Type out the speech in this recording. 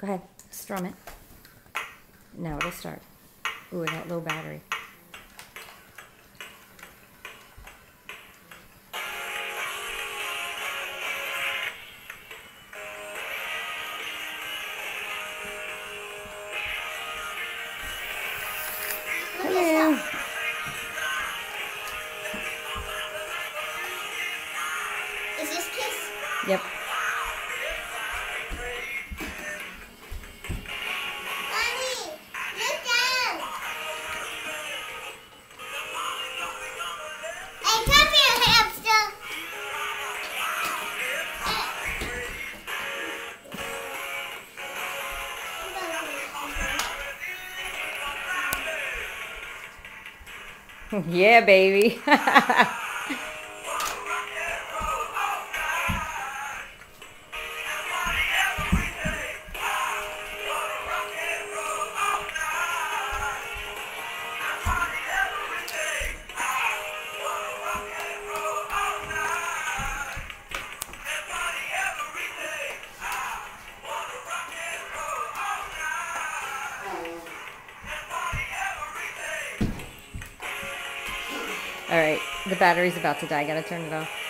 Go ahead. Strum it. Now it'll start. Ooh, it got low battery. Hello. Is this Kiss? Yep. Mommy, look down. Hey, come here, hamster. Yeah, baby. All right, the battery's about to die. Gotta turn it off.